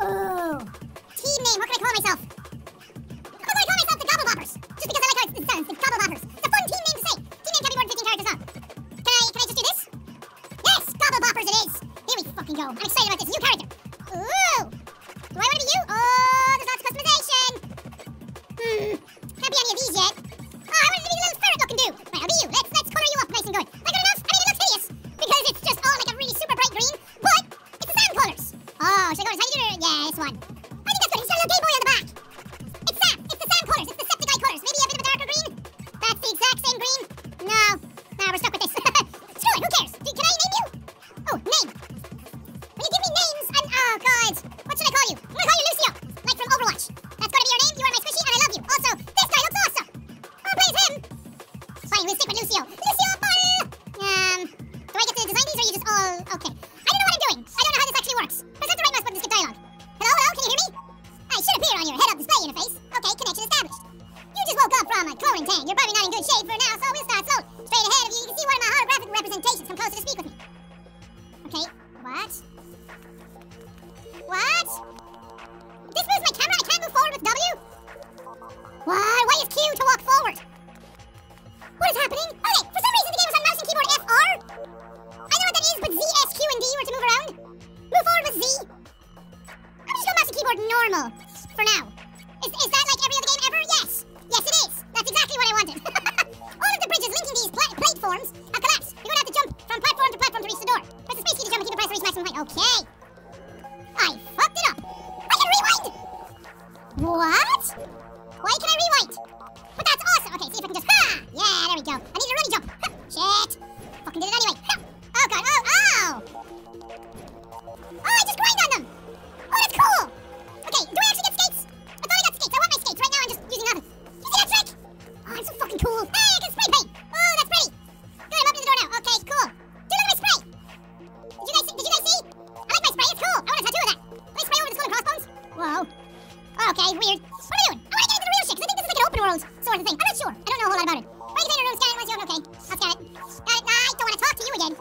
Ooh. Team name, what can I call myself? I'm gonna call myself the Gobbleboppers. Just because I like how it sounds, the Gobbleboppers. It's a fun team name to say. Team name can be more than 15 characters long. Can I just do this? Yes, Gobbleboppers it is. Here we fucking go. I'm excited about this new character. Ooh. Do I want to be you? Oh, there's lots of customization. Can't be any of these yet. Oh, I wanted to be the little ferret looking dude. Right, I'll be you. Let's color you up nice and good. Am I good enough? I mean, it looks hideous because it's just all like a really super bright green, but it's the sand colors. Oh, should I go to tiny dude? Yeah, this one. I think that's good. He's got a little Game Boy on the back. It's Sam. It's the sand colors. It's the septic eye colors. Maybe a bit of a darker green. That's the exact same green. No, we're stuck with this. Screw it. Who cares? Can I name you? Oh, name. Will you give me names? And oh god, what should I call you? I'm gonna call you Lucio, like from Overwatch. That's gonna be your name. You are my squishy, and I love you. Also, this guy looks awesome. Oh, praise him. Fine, we'll stick with Lucio. Lucio Ball. Do I get to design these, or are you just all okay? I don't know what I'm doing. I don't know how this actually works. Press the right mouse button to skip dialogue. Hello, hello, can you hear me? I should appear on your head-up display interface. Okay, connection established. You just woke up from a cloning tank. You're probably not in good shape for now, so we'll start slow. Straight ahead of you, you can see one of my holographic representations. Come closer to speak with me. Okay, what? What? If this moves my camera, I can't move forward with W? Why? Why is Q to walk forward? What is happening? Okay, for some reason the game was on mouse and keyboard FR. I know what that is, but Z, S, Q, and D were to move around. Move forward with Z. I'm just going mouse and keyboard normal for now. Is that like every other game ever? Yes. Yes, it is. That's exactly what I wanted. All of the bridges linking these platforms have collapsed. You're going to have to jump from platform to platform to reach the door. Press the space key to jump and keep the press to reach maximum height. Okay. I fucked it up. I can rewind. What? Why can I rewind? But that's awesome. Okay, see if I can just... Ha! Yeah, there we go. I need a running jump. Ha! Shit. Fucking did it anyway. Ha! Oh, God. Oh, ow. Oh, I just grind on them. Oh, that's cool. Okay, do I actually get skates? I thought I got skates. I want my skates. Right now, I'm just using nothing. You see that trick? Oh, I'm so fucking cool. Hey, I can spray paint. Oh, that's pretty. Good, I'm opening the door now. Okay, cool. Dude, look at my spray. Did you guys see? I like my spray. It's cool. I want a tattoo of that. Can I spray over the skull and crossbones? Whoa. Okay, weird. What am I doing? I want to get into the real shit, because I think this is like an open world sort of thing. I'm not sure. I don't know a whole lot about it. Why container room scan? What's your... Okay, I'll scan it. Got it. Nah, I don't want to talk to you again.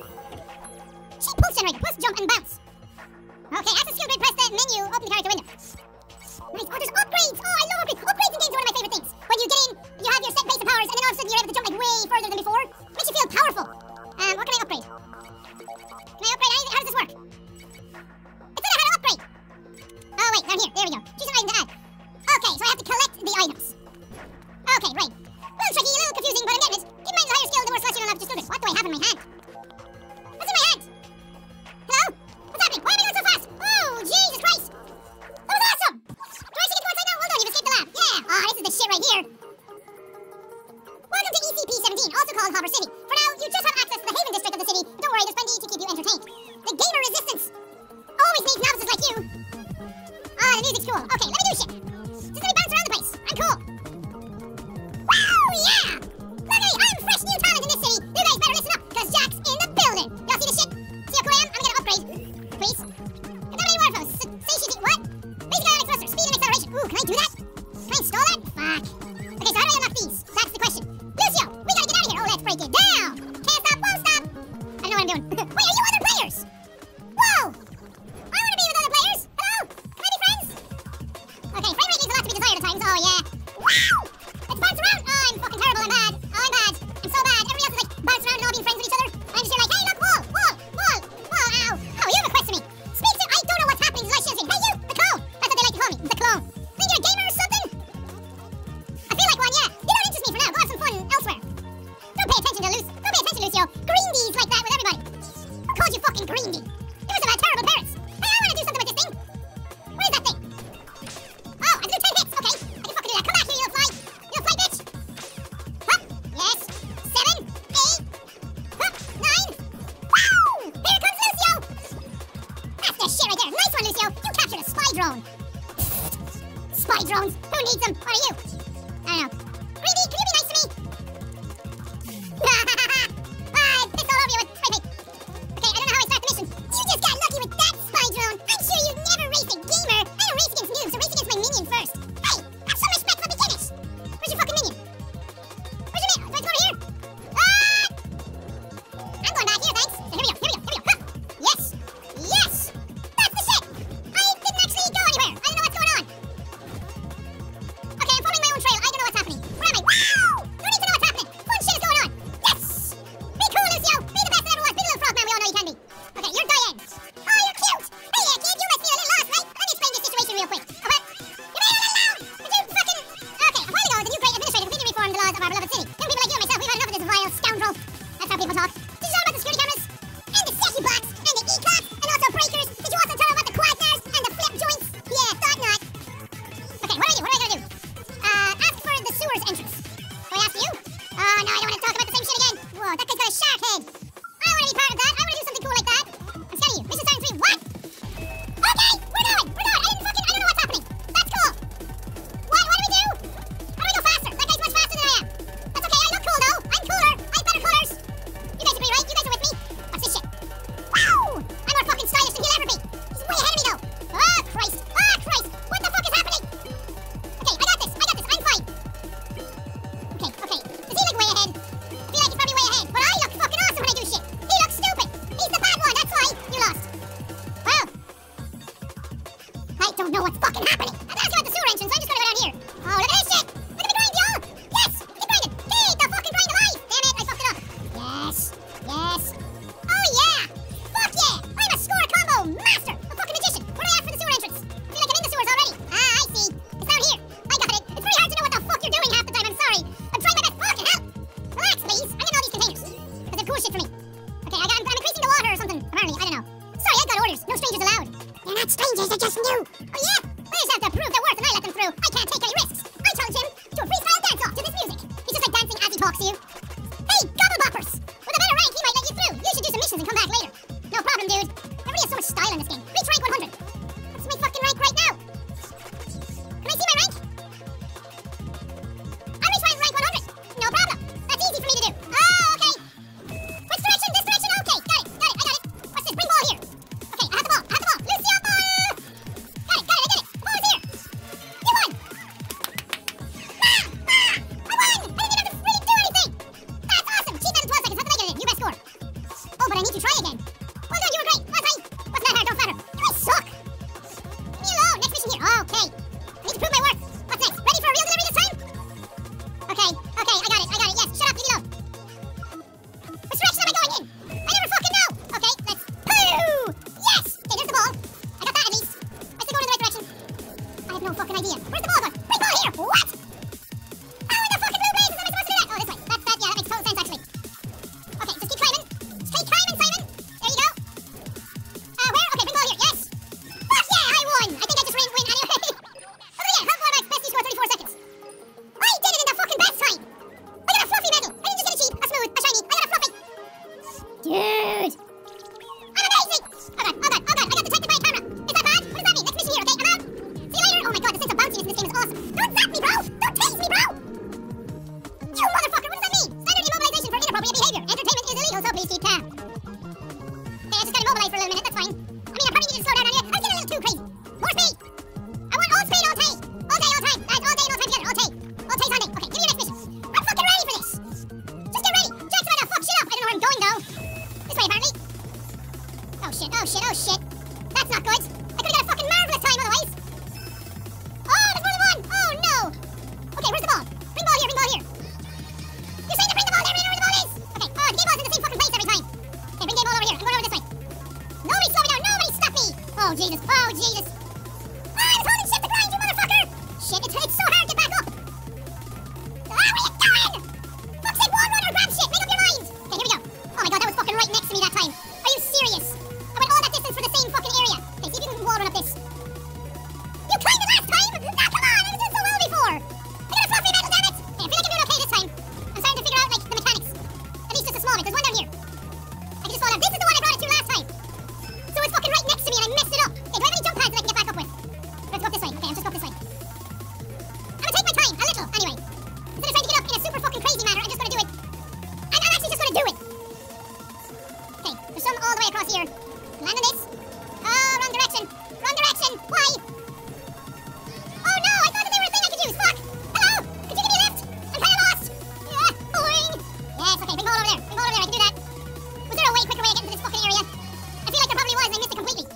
Cheap pulse generator. Plus jump and bounce. Okay, access skill grid. Press the menu. Open the character window. Nice. Oh, there's upgrades. Oh, I love upgrades. Upgrades in games are one of my favorite things. When you get in, you have your set base of powers, and then all of a sudden you're able to jump like way further than before. Makes you feel powerful. What can I upgrade? Can I upgrade anything? How does this work? It said I had to upgrade. Oh, wait, down here. There we go. Choose an item to add. Okay, so I have to collect the items. Okay, right. A little tricky, a little confusing, but I'm getting it. Keep in mind the higher skill, the more celestial I'll have to do this. What do I have in my hand? What's in my hand? Hello? What's happening? Why am I going so fast? Oh, Jesus Christ. That was awesome. Do I actually get to go outside now? Well done, you've escaped the lab. Yeah. Oh, this is the shit right here. Welcome to ECP-17, also called Hopper City. For now, you just have access to the Haven district of the city. Don't worry, there's plenty to keep you entertained. The Gamer Resistance always needs novices like you. Ah, the music's cool. Okay, let me do shit. Just let me bounce around the place. I'm cool. Wow, yeah! Look at me, I'm fresh new talent in this city. You guys better listen up, because Jack's in the building. Y'all see the shit? See how cool I am? I'm gonna upgrade. Please. Is that any word from satiety? What? Basic ionic thruster, speed and acceleration. Ooh, can I do that? Can I install that? Fuck. Okay, so how do I unlock these? That's the question. Lucio, we gotta get out of here. Oh, let's break it down. Can't stop, won't stop. I don't know what I'm doing. Wait, are you other players? Whoa! I wanna be with other players. Hello? Can I be friends? Okay, frame rate leaves a lot to be desired at times. Oh, yeah. Wow! Let's bounce around. Oh, I'm fucking terrible. I'm bad. Oh, I'm bad. I'm so bad. Everybody else is like bouncing around and all being friends with each other. I'm just here like, hey, look, wall, ow. Oh, you have a quest for me. Speak to... I don't know what's happening. This is like shit. Hey, you, the clone. That's what they like to call me. The clone. Think you're a gamer or something? I feel like one, yeah. You don't interest me for now. Go have some fun elsewhere. Don't pay attention, Lucio. Greendies like that with everybody. Who called you fucking Greendie? You must have had terrible parents. Hey, I want to do something with this thing. What is that thing? Oh, I can do 10 hits. Okay, I can fucking do that. Come back here, you little fly. You little fly bitch. Huh? Yes. 7, 8. Huh? 9. Wow! Here comes Lucio. That's the shit right there. Nice one, Lucio. You captured a spy drone. Spy drones? Who needs them? What are you? I don't know. Greendie, can you be nice to me? Pissed all over you with spray paint. Okay, I don't know how I start the mission. You just got lucky with that spy drone. I'm sure you've never raced a gamer. I don't race against noobs, so race against my minion first. Hey, have some respect for beginners. Where's your fucking minion? Where's your minion? Do I go over here? I'm going back here, thanks. So here we go. Huh. Yes. That's the shit. I didn't actually I don't know what's fucking happening. I'm asking about the sewer entrance, so I'm just gonna go down here. Oh, look at this shit! Look at me grind, y'all! Yes! Keep grinding! Keep the fucking grind alive! Damn it, I fucked it up. Yes. Yes. Oh yeah! Fuck yeah! I'm a score combo master! A fucking magician! What do I have for the sewer entrance? I feel like I'm in the sewers already. Ah, I see. It's down here. I got it. It's very hard to know what the fuck you're doing half the time, I'm sorry. I'm trying my best. Fucking hell! Relax, please. I'm getting all these containers. Because they're cool shit for me. Okay, I'm increasing the water or something, apparently. I don't know. Sorry, I got orders. No strangers allowed. They're not strangers, they're just new. Oh yeah? They just have to prove their worth and I let them through. I can't take any risks. I challenge him to a freestyle dance-off to this music. He's just like dancing as he talks to you. Hey, gobbleboppers! With a better rank, he might let you through. You should do some missions and come back later. No problem, dude. Everybody has so much style in this game. Reach rank 100. What's my fucking rank right now? Can I see my rank? I reached rank 100. No problem. That's easy for me to do. Oh, okay. Which direction? This direction? Okay, got it. I got it. What's this? Bring ball here. Okay, I have the ball. Luciano! Got it, I did it. The ball is here. You won! I won! I didn't even have to really do anything. That's awesome. Cheat down to 12 seconds. How did I get it in? You best score. Oh, but I need to try again. Well done, you were great. Last time. Wasn't that hard? Don't flatter. You guys suck. Leave me alone. Next mission here. Okay. I need to prove my worth. What's next? Ready for a real delivery this time? Okay, I got it. Yes, shut up, leave me alone. Which direction am I going in? I never fucking know. Okay, let's... Pooh! Yes! Okay, there's the ball. I got that at least. I still going in the right direction. I have no fucking idea. Where's the ball going? Bring ball here! What? How in the fucking blue blazes am I supposed to do that? Oh, this way. Yeah, that makes total sense, actually. Okay, just keep climbing. Just keep climbing, Simon. There you go. Where? Okay, bring ball here. Yes! Fuck yeah, I won! I think I just win anyway. Oh yeah, help Warmax, best you score 34 seconds. I did it in the fucking best time! I got a fluffy medal! I didn't just get a cheap, a smooth, a shiny, I got a fluffy! Dude! I'm amazing! Oh god, I got detected by a camera! Is that bad? What does that mean? Next mission here, okay? I'm out! See you later! Oh my god, the sense of bounciness in this game is awesome! Don't zap me, bro! Don't tease me, bro! You motherfucker, what does that mean? Standard immobilization for inappropriate behavior. Entertainment is illegal, so please keep calm. Okay, I just got immobilized for a little minute, that's fine. I mean, I probably need to slow down on you. I'm getting a little too crazy. More speed! I want all speed, all day! All day, all time! All day and all time together, all day! All day Sunday. Okay, give me your next mission. I'm fucking ready for this! Just get ready! Jack's about to fuck shit up! I don't know where I'm going, though. This way, apparently. Oh shit. That's not good. I could've got a fucking marvelous time otherwise. Oh, there's more than one! Oh, no! Okay, where's the ball? Bring ball here. You're saying to bring the ball there, I don't know where the ball is! Okay, the game ball's in the same fucking place every time. Okay, bring game ball over here. I'm going over this way. Nobody slow me down! Nobody stop me! Oh, Jesus. Ah, I was holding shit to grind, you motherfucker! Shit, it's so hard to back up! Where are you going? Fuck's sake, wall runner, grab shit! Make up your mind! Okay, here we go. Oh my god, that was fucking right next to me that time. Are you serious? I went all that distance for the same fucking area. Okay, see if you can wall run up this. You climbed it last time! Nah, come on! I was doing so well before! I got a fluffy medal, damn it! Okay, I feel like I'm doing okay this time. I'm starting to figure out, like, the mechanics. At least just a small bit. There's one down here. I can just fall down. This is the one I brought it to last time. So it's fucking right next to me and I messed it up. Okay, do I have any jump pads that I can get back up with? Let's go up this way. Okay, I'm just go up this way. I'm gonna take my time, a little, anyway. Instead of trying to get up in a super fucking crazy manner, I'm just gonna do it. I'm actually just gonna do it. Okay, there's some all the way across here. Land on this. Oh, wrong direction. Why? Oh no, I thought that they were a thing I could use. Fuck. Hello? Could you give me a lift? I'm kinda lost. Yeah, boing. Yes, okay, bring ball over there. I can do that. Was there a quicker way to get into this fucking area? I feel like there probably was and I missed it completely.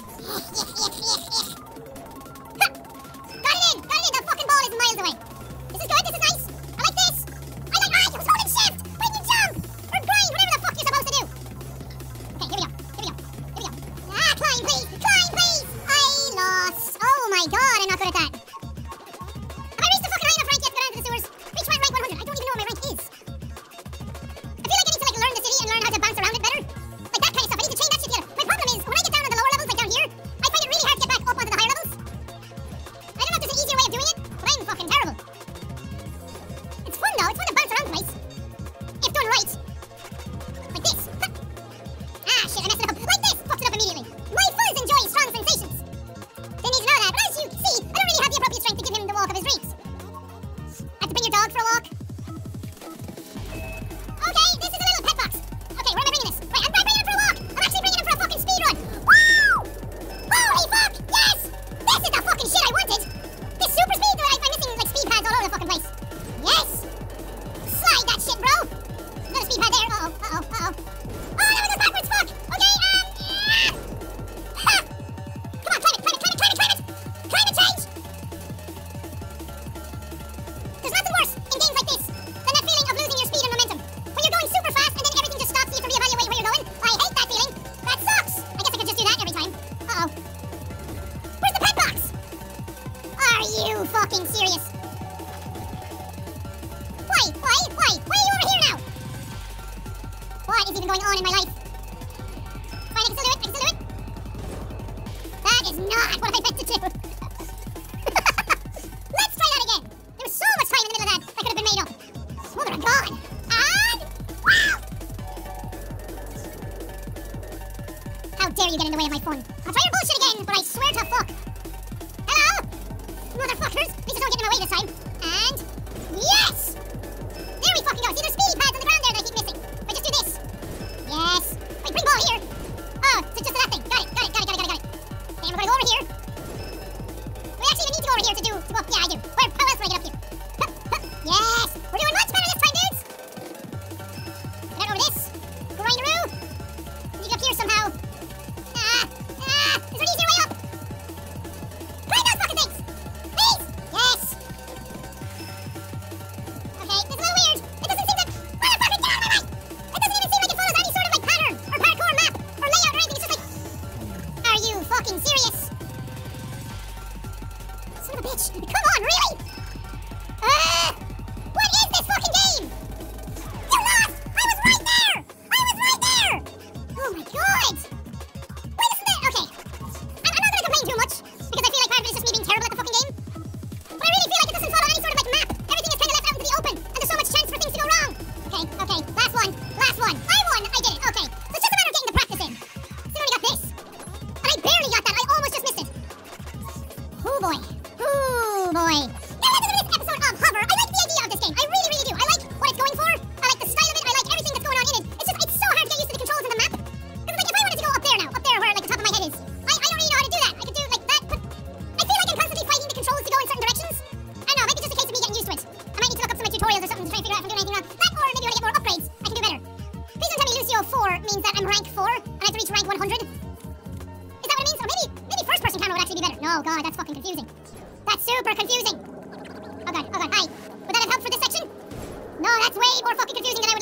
Got it in! The fucking ball is miles away. This is good, this is nice. I like this. I was holding shift! When you jump! Or grind, whatever the fuck you're supposed to do. Okay, here we go. Climb please! I lost. Oh my god, I'm not good at that. Have I reached the fucking high enough rank yet to go down to the sewers? Reach rank 100. I don't even know what my rank is. I feel like I need to like learn the city and learn how to bounce around it better. Like that kind of stuff. I need to chain that shit together. My problem is, when I get down on the lower levels, like down here, I find it really hard to get back up onto the higher levels. I don't know if there's an easier way of doing it, but I'm fucking terrible. It's fun though, it's fun to bounce around the place. If done right. Like this. Ah shit, I messed it up. Like this! Fucked it up immediately. My fuzz enjoys strong sensations. Didn't need to know that, but as you see, I don't really have you fucking serious? Why? Why are you over here now? What is even going on in my life? Fine, I can still do it. That is not what I meant to do. Let's try that again. There was so much time in the middle of that could have been made up. Mother of God. And... wow! How dare you get in the way of my fun? I'll try your bullshit again, but I swear to fuck. Hello? Motherfuckers. Please just don't get in my way this time. And... yes! There we fucking go. See, there's speed pads on the ground there that I keep missing. If I just do this. Yes. Wait, bring ball here. Oh, so just to that thing. Got it. Okay, we're gonna go over here. Do we actually even need to go over here to go up? Yeah, I do. How else do I get up here? Yes! We're doing much better this time, dudes! Get over this. Grindaroo. Need to get up here somehow. Is there an easier way up? Grind those fucking things! Please! Yes! Okay, this is a little weird. It doesn't seem to... motherfucker, get out of my way! It doesn't even seem like it follows any sort of like pattern or parkour map or layout or anything. It's just like... are you fucking serious? Son of a bitch. Come on, really? What is this fucking game? You lost! I was right there! Oh my god! Wait, isn't it? Okay. I'm not gonna complain too much, because I feel like part of it is just me being terrible at the fucking game. But I really feel like it doesn't follow any sort of like map. Everything is kind of left out into the open, and there's so much chance for things to go wrong. Okay. Last one. I won! I did it. Okay. So it's just a matter of getting the practice in. Still only got this. And I barely got that. I almost just missed it. Oh boy. Now let's do this episode of Hover. I like the idea of this game. I really do. I like what it's going for. I like the style of it. I like everything that's going on in it. It's so hard to get used to the controls in the map. Because like if I wanted to go up there where like the top of my head is, I don't really know how to do that. I could do it like that, but I feel like I'm constantly fighting the controls to go in certain directions. I don't know, maybe just a case of me getting used to it. I might need to look up some tutorials or something to try and figure out if I'm doing anything wrong. That, or maybe when I get more upgrades, I can do better. Please don't tell me Lucio 4 means that I'm rank 4 and I have to reach rank 100. Is that what it means? Or maybe first person camera would actually be better. No, God, that's fucking confusing. That's super confusing. Oh god, hi. Would that have helped for this section? No, that's way more fucking confusing than I